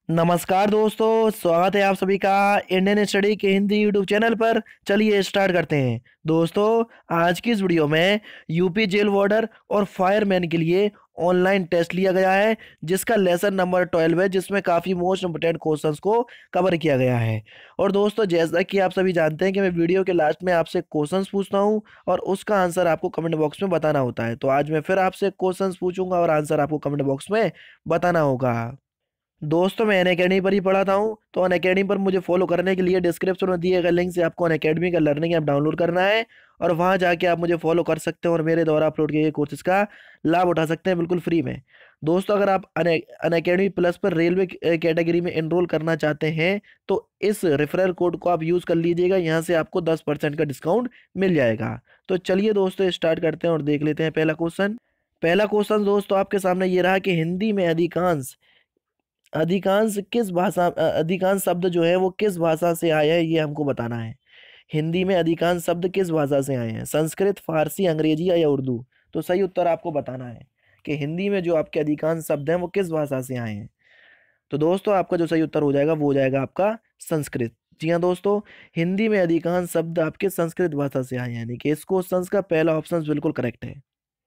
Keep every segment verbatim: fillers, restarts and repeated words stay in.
नमस्कार दोस्तों, स्वागत है आप सभी का इंडियन स्टडी के हिंदी यूट्यूब चैनल पर। चलिए स्टार्ट करते हैं। दोस्तों, आज की इस वीडियो में यूपी जेल वार्डर और फायरमैन के लिए ऑनलाइन टेस्ट लिया गया है, जिसका लेसन नंबर ट्वेल्व है, जिसमें काफ़ी मोस्ट इंपोर्टेंट क्वेश्चंस को कवर किया गया है। और दोस्तों, जैसा कि आप सभी जानते हैं कि मैं वीडियो के लास्ट में आपसे क्वेश्चंस पूछता हूं और उसका आंसर आपको कमेंट बॉक्स में बताना होता है। तो आज मैं फिर आपसे क्वेश्चंस पूछूंगा और आंसर आपको कमेंट बॉक्स में बताना होगा। दोस्तों, मैं अनअकैडमी पर ही पढ़ाता हूँ, तो अनअकैडमी पर मुझे फॉलो करने के लिए डिस्क्रिप्शन में दिए गए लिंक से आपको अनअकैडमी का लर्निंग ऐप डाउनलोड करना है और वहाँ जाके आप मुझे फॉलो कर सकते हैं और मेरे द्वारा अपलोड किए गए कोर्सेज का लाभ उठा सकते हैं बिल्कुल फ्री में। दोस्तों, अगर आप अनअकैडमी प्लस पर रेलवे कैटेगरी में एनरोल करना चाहते हैं तो इस रेफरल कोड को आप यूज़ कर लीजिएगा। यहाँ से आपको दस परसेंट का डिस्काउंट मिल जाएगा। तो चलिए दोस्तों, स्टार्ट करते हैं और देख लेते हैं पहला क्वेश्चन। पहला क्वेश्चन दोस्तों आपके सामने ये रहा कि हिंदी में अधिकांश अधिकांश किस भाषा अ, अधिकांश शब्द जो है वो किस भाषा से आए हैं, ये हमको बताना है। हिंदी में अधिकांश शब्द किस भाषा से आए हैं? संस्कृत, फारसी, अंग्रेजी या उर्दू? तो सही उत्तर आपको बताना है कि हिंदी में जो आपके अधिकांश शब्द हैं वो किस भाषा से आए हैं। तो दोस्तों, आपका जो सही उत्तर हो जाएगा वो हो जाएगा आपका संस्कृत। जी हाँ दोस्तों, हिंदी में अधिकांश शब्द आपके संस्कृत भाषा से आए हैं, यानी कि इस क्वेश्चन का पहला ऑप्शन बिल्कुल करेक्ट है।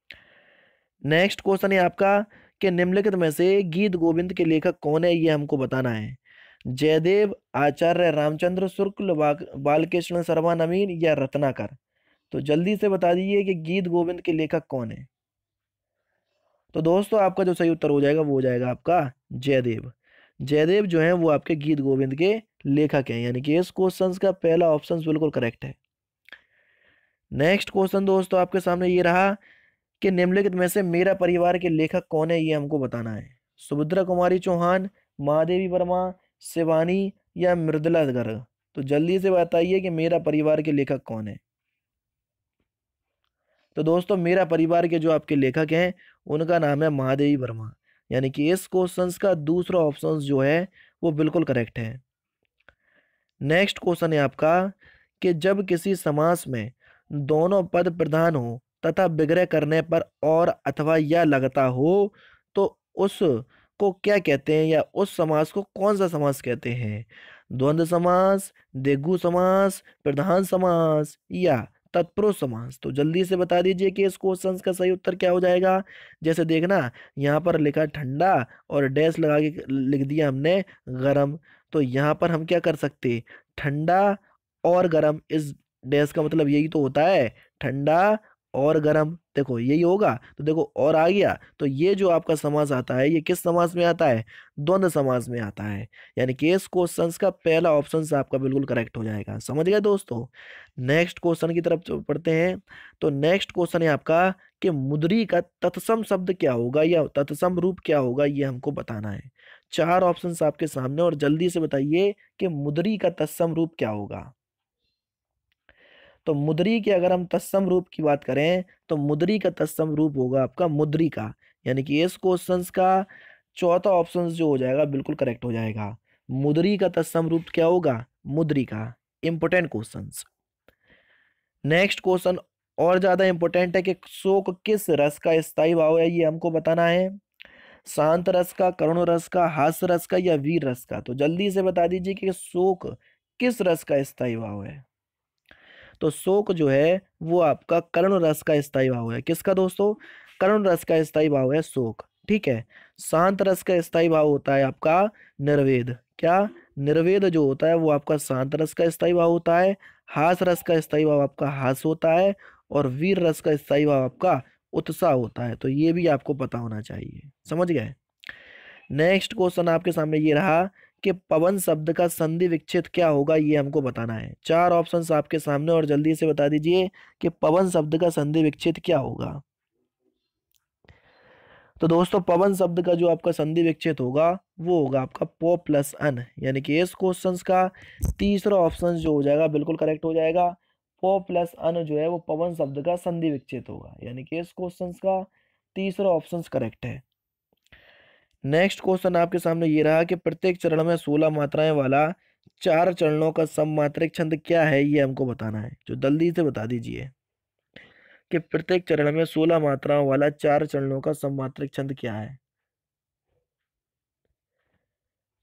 नेक्स्ट क्वेश्चन है आपका कि निम्नलिखित में से गीत गोविंद के लेखक कौन है, ये हमको बताना है। जयदेव, आचार्य रामचंद्र शुक्ल, बा- बालकृष्ण शर्मा नवीन या रत्नाकर? तो जल्दी से बता दीजिए कि गीत गोविंद के लेखक कौन है। तो दोस्तों, आपका जो सही उत्तर हो जाएगा वो हो जाएगा आपका जयदेव। जयदेव जो है वो आपके गीत गोविंद के लेखक हैं, यानी कि इस क्वेश्चन का पहला ऑप्शन बिल्कुल करेक्ट है। नेक्स्ट क्वेश्चन दोस्तों आपके सामने ये रहा कि निम्नलिखित में से मेरा परिवार के लेखक कौन है, ये हमको बताना है। सुभद्रा कुमारी चौहान, महादेवी वर्मा, शिवानी या मृदुला गर्ग? तो जल्दी से बताइए कि मेरा परिवार के लेखक कौन है। तो दोस्तों, मेरा परिवार के जो आपके लेखक हैं उनका नाम है महादेवी वर्मा, यानी कि इस क्वेश्चन का दूसरा ऑप्शन जो है वो बिल्कुल करेक्ट है। नेक्स्ट क्वेश्चन है आपका कि जब किसी समास में दोनों पद प्रधान हो तथा विग्रह करने पर और अथवा या लगता हो तो उस को क्या कहते हैं, या उस समास को कौन सा समास कहते हैं? द्वंद्व समास, द्विगु समास, प्रधान समास या तत्पुरुष समास? तो जल्दी से बता दीजिए कि इस क्वेश्चन का सही उत्तर क्या हो जाएगा। जैसे देखना, यहाँ पर लिखा ठंडा और डैश लगा के लिख दिया हमने गरम। तो यहाँ पर हम क्या कर सकते, ठंडा और गरम, इस डैश का मतलब यही तो होता है, ठंडा और गरम। देखो यही होगा, तो देखो और आ गया। तो ये जो आपका समास आता है ये किस समास में आता है? द्वंद्व समास में आता है, यानी कि इस क्वेश्चन का पहला ऑप्शन आपका बिल्कुल करेक्ट हो जाएगा। समझ गए दोस्तों? नेक्स्ट क्वेश्चन की तरफ जो पढ़ते हैं। तो नेक्स्ट क्वेश्चन है आपका कि मुद्री का तत्सम शब्द क्या होगा या तत्सम रूप क्या होगा, ये हमको बताना है। चार ऑप्शंस आपके सामने और जल्दी से बताइए कि मुद्री का तत्सम रूप क्या होगा। तो मुद्री के अगर हम तत्सम रूप की बात करें तो मुद्री का तत्सम रूप होगा आपका मुद्री का, यानी कि इस क्वेश्चन का चौथा ऑप्शन जो हो जाएगा बिल्कुल करेक्ट हो जाएगा। मुद्री का तत्सम रूप क्या होगा? मुद्री का। Important question. नेक्स्ट क्वेश्चन और ज्यादा इंपोर्टेंट है कि शोक किस रस का स्थायी भाव है, ये हमको बताना है। शांत रस का, करुण रस का, हास्य रस का या वीर रस का? तो जल्दी से बता दीजिए कि शोक किस रस का स्थायी भाव है। तो शोक जो है वो आपका करुण रस का स्थायी भाव है। किसका दोस्तों? करुण रस का स्थायी भाव है शोक। ठीक है। शांत रस का स्थायी भाव होता है आपका निर्वेद। क्या? निर्वेद जो होता है वो आपका शांत रस का स्थायी भाव होता है। हास रस का स्थायी भाव आपका हास होता है और वीर रस का स्थायी भाव आपका उत्साह होता है। तो ये भी आपको पता होना चाहिए। समझ गए? नेक्स्ट क्वेश्चन आपके सामने ये रहा कि पवन शब्द का संधि विच्छेद क्या होगा, ये हमको बताना है। चार ऑप्शंस आपके सामने और जल्दी से बता दीजिए कि पवन शब्द का संधि विच्छेद क्या होगा। तो दोस्तों, पवन शब्द का जो आपका संधि विच्छेद होगा वो होगा आपका प प्लस अन, यानी कि इस क्वेश्चन का तीसरा ऑप्शन जो हो जाएगा बिल्कुल करेक्ट हो जाएगा। प प्लस अन जो है वो पवन शब्द का संधि विच्छेद होगा, यानी कि इस क्वेश्चन का तीसरा ऑप्शन करेक्ट है। नेक्स्ट क्वेश्चन आपके सामने ये रहा कि प्रत्येक चरण में सोलह मात्राएं वाला चार चरणों का सममात्रिक छंद क्या है, ये हमको बताना है। जो जल्दी से बता दीजिए कि प्रत्येक चरण में सोलह मात्राओं वाला चार चरणों का सममात्रिक छंद क्या है।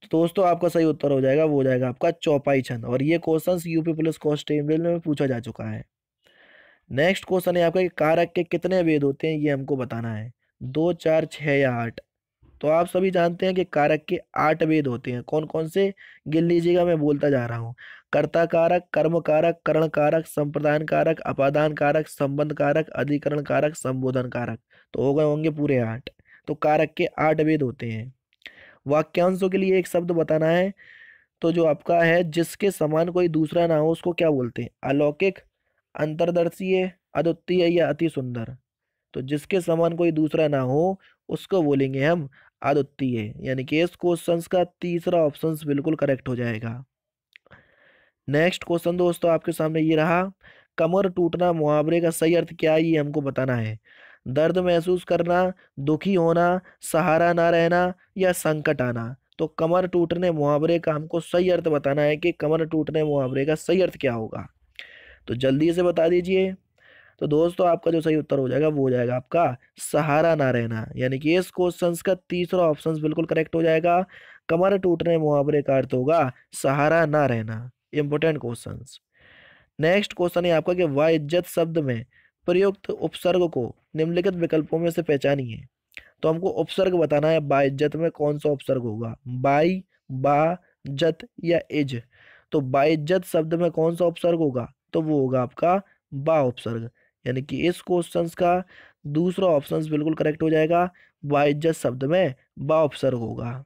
दोस्तों आपका सही उत्तर हो जाएगा, वो हो जाएगा आपका चौपाई छंद। और ये क्वेश्चंस यूपी पुलिस कांस्टेबल में पूछा जा चुका है। नेक्स्ट क्वेश्चन है आपका कि कारक के कितने वेद होते हैं, ये हमको बताना है। दो, चार, छह या आठ। तो आप सभी जानते हैं कि कारक के आठ वेद होते हैं। कौन कौन से, गिन लीजिएगा, मैं बोलता जा रहा हूँ। कर्ता कारक, कर्म कारक, करण कारक, संप्रदान कारक, अपादान कारक, संबंध कारक, अधिकरण कारक, संबोधन कारक। तो हो गए होंगे पूरे आठ। तो कारक के आठ वेद होते हैं। वाक्यांशों के लिए एक शब्द बताना है। तो जो आपका है, जिसके समान कोई दूसरा ना हो उसको क्या बोलते हैं? अलौकिक, अंतर्दर्शीय, अद्वितीय या अति सुंदर। तो जिसके समान कोई दूसरा ना हो उसको बोलेंगे हम अद्वितीय। यानी कि इस क्वेश्चन का तीसरा ऑप्शन बिल्कुल करेक्ट हो जाएगा। नेक्स्ट क्वेश्चन दोस्तों आपके सामने ये रहा, कमर टूटना मुहावरे का सही अर्थ क्या है, ये हमको बताना है। दर्द महसूस करना, दुखी होना, सहारा ना रहना या संकट आना। तो कमर टूटने मुहावरे का हमको सही अर्थ बताना है कि कमर टूटने मुहावरे का सही अर्थ क्या होगा। तो जल्दी से बता दीजिए। तो दोस्तों आपका जो सही उत्तर हो जाएगा वो हो जाएगा आपका सहारा ना रहना। यानी कि इस क्वेश्चन का तीसरा ऑप्शन बिल्कुल करेक्ट हो जाएगा। कमर टूटने मुहावरे का अर्थ होगा सहारा ना रहना। Important question. नेक्स्ट क्वेश्चन है आपका कि वाइज्जत शब्द में प्रयुक्त उपसर्ग को निम्नलिखित विकल्पों में से पहचानिए। तो हमको उपसर्ग बताना है, बाइज्जत में कौन सा उपसर्ग होगा, बाई, बा, जत या इज। तो बाइज्जत शब्द में कौन सा उपसर्ग होगा, तो वो होगा आपका बा उपसर्ग। यानी कि इस क्वेश्चन का दूसरा ऑप्शन बिल्कुल करेक्ट हो जाएगा। बाइज्जत शब्द में बा उपसर्ग होगा।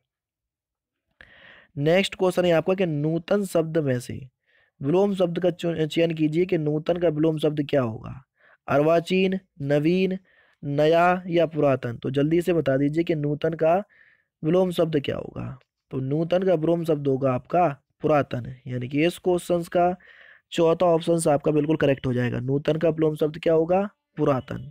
नेक्स्ट क्वेश्चन है आपका कि नूतन शब्द में से विलोम शब्द का चु- चयन कीजिए कि नूतन का विलोम शब्द क्या होगा। अर्वाचीन, नवीन, नया या पुरातन। तो जल्दी से बता दीजिए कि नूतन का विलोम शब्द क्या होगा। तो नूतन का विलोम शब्द होगा आपका पुरातन। यानी कि इस क्वेश्चन का चौथा ऑप्शन आपका बिल्कुल करेक्ट हो जाएगा। नूतन का विलोम शब्द क्या होगा, पुरातन।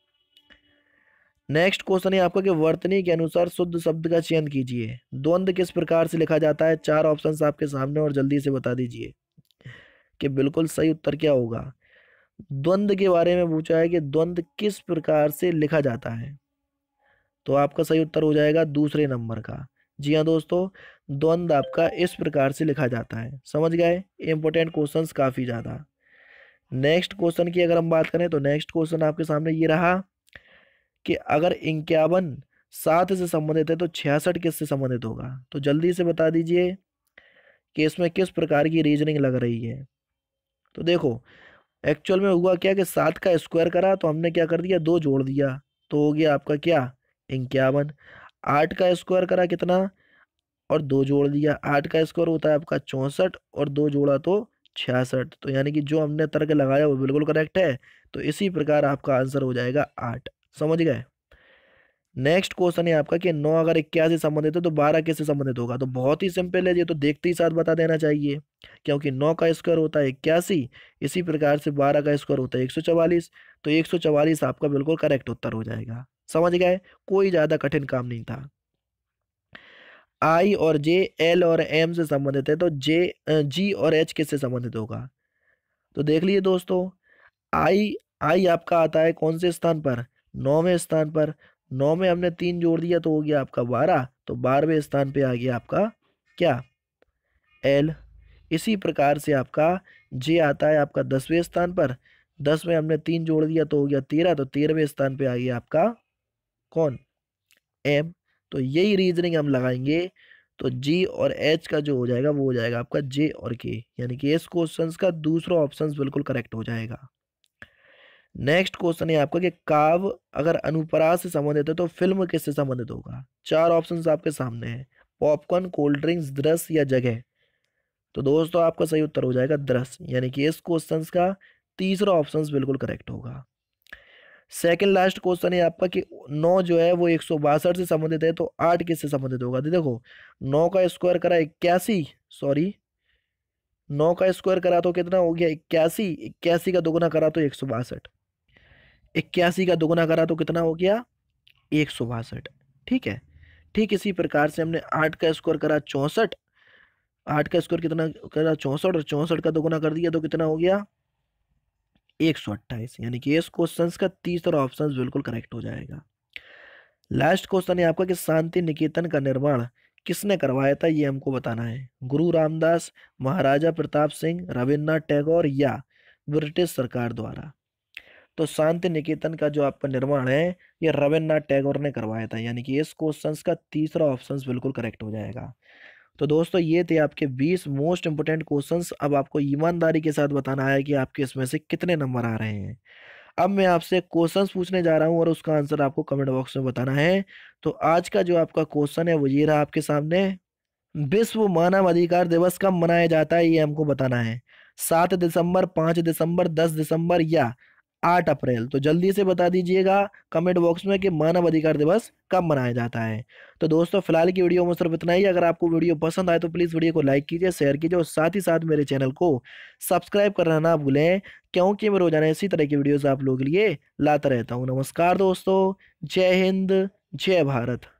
नेक्स्ट क्वेश्चन है आपका कि वर्तनी के अनुसार शुद्ध शब्द का चयन कीजिए। द्वंद्व किस प्रकार से लिखा जाता है, चार ऑप्शंस आपके सामने और जल्दी से बता दीजिए कि बिल्कुल सही उत्तर क्या होगा। द्वंद्व के बारे में पूछा है कि द्वंद्व किस प्रकार से लिखा जाता है। तो आपका सही उत्तर हो जाएगा दूसरे नंबर का। जी हाँ दोस्तों, द्वंद्व आपका इस प्रकार से लिखा जाता है। समझ गए, इंपॉर्टेंट क्वेश्चंस काफी ज्यादा। नेक्स्ट क्वेश्चन की अगर हम बात करें तो नेक्स्ट क्वेश्चन आपके सामने ये रहा कि अगर इक्यावन सात से संबंधित है तो छियासठ किससे संबंधित होगा। तो जल्दी से बता दीजिए कि इसमें किस प्रकार की रीजनिंग लग रही है। तो देखो, एक्चुअल में हुआ क्या कि सात का स्क्वायर करा तो हमने क्या कर दिया, दो जोड़ दिया, तो हो गया आपका क्या, इक्यावन। आठ का स्क्वायर करा कितना, और दो जोड़ दिया, आठ का स्क्वायर होता है आपका चौंसठ और दो जोड़ा तो छियासठ। तो यानी कि जो हमने तर्क लगाया वो बिल्कुल करेक्ट है। तो इसी प्रकार आपका आंसर हो जाएगा आठ। समझ गए। नेक्स्ट क्वेश्चन है आपका कि नौ अगर इक्यासी संबंधित है तो बारह किससे संबंधित होगा। तो बहुत ही सिंपल है, ये तो देखते ही साथ बता देना चाहिए, क्योंकि नौ का स्क्वायर होता है इक्यासी, इसी प्रकार से बारह का स्क्वायर होता है एक सौ चवालीस। तो एक सौ चवालीस आपका बिल्कुल करेक्ट उत्तर हो जाएगा। समझ गए, कोई ज्यादा कठिन काम नहीं था। आई और जे एल और एम से संबंधित है तो जे जी और एच किससे संबंधित होगा। तो देख लीजिए दोस्तों, आई आई आपका आता है कौन से स्थान पर, नौवें स्थान पर। नौ में हमने तीन जोड़ दिया तो हो गया आपका बारह, तो बारहवें स्थान पे आ गया आपका क्या, एल। इसी प्रकार से आपका जे आता है आपका दसवें स्थान पर। दस में हमने तीन जोड़ दिया तो हो गया तेरह, तो तेरहवें स्थान पे आ गया आपका कौन, एम। तो यही रीजनिंग हम लगाएंगे। तो जी और एच का जो हो जाएगा वो हो जाएगा आपका जे और के। यानी कि इस क्वेश्चन का दूसरा ऑप्शन बिल्कुल करेक्ट हो जाएगा। नेक्स्ट क्वेश्चन है आपका कि काव्य अगर अनुप्रास से संबंधित है तो फिल्म किससे संबंधित होगा। चार ऑप्शंस आपके सामने हैं, पॉपकॉर्न, कोल्ड ड्रिंक्स, दृश्य या जगह। तो दोस्तों आपका सही उत्तर हो जाएगा दृश्य। यानी कि इस क्वेश्चन का तीसरा ऑप्शन बिल्कुल करेक्ट होगा। सेकंड लास्ट क्वेश्चन है आपका कि नौ जो है वो एक सौ बासठ से संबंधित है तो आठ किससे संबंधित होगा। तो देखो, नौ का स्क्वायर करा इक्यासी, सॉरी नौ का स्क्वायर करा तो कितना हो गया इक्यासी, इक्यासी का दोगुना करा तो एक सौ बासठ, इक्यासी का दोगुना करा तो कितना हो गया एक सौ बासठ। ठीक है, ठीक इसी प्रकार से हमने आठ का स्क्वायर करा चौंसठ, आठ का स्क्वायर कितना करा चौंसठ, और चौंसठ का दोगुना कर दिया तो कितना हो गया एक सौ अट्ठाईस। यानी कि इस क्वेश्चन का तीसरा ऑप्शन बिल्कुल करेक्ट हो जाएगा। लास्ट क्वेश्चन है आपका कि शांति निकेतन का निर्माण किसने करवाया था ये हमको बताना है। गुरु रामदास, महाराजा प्रताप सिंह, रविन्द्रनाथ टैगोर या ब्रिटिश सरकार द्वारा। तो शांति निकेतन का जो आपका निर्माण है ये रविन्द्रनाथ टैगोर ने करवाया था, यानी कि इस क्वेश्चंस का तीसरा ऑप्शन बिल्कुल करेक्ट हो जाएगा। तो दोस्तों ये थे आपके बीस मोस्ट इंपोर्टेंट क्वेश्चंस। अब आपको ईमानदारी के साथ बताना है कि आपके इसमें से कितने नंबर आ रहे हैं। अब मैं आपसे क्वेश्चंस पूछने जा रहा हूं और उसका आंसर आपको कमेंट बॉक्स में बताना है। तो आज का जो आपका क्वेश्चन है वो ये रहा आपके सामने। विश्व मानव अधिकार दिवस कब मनाया जाता है ये हमको बताना है। सात दिसंबर, पांच दिसंबर, दस दिसंबर या आठ अप्रैल। तो जल्दी से बता दीजिएगा कमेंट बॉक्स में कि मानव अधिकार दिवस कब मनाया जाता है। तो दोस्तों फिलहाल की वीडियो में सिर्फ इतना ही। अगर आपको वीडियो पसंद आए तो प्लीज वीडियो को लाइक कीजिए, शेयर कीजिए और साथ ही साथ मेरे चैनल को सब्सक्राइब करना ना भूलें, क्योंकि मैं रोजाना इसी तरह की वीडियोस आप लोगों के लिए लाता रहता हूँ। नमस्कार दोस्तों, जय हिंद, जय भारत।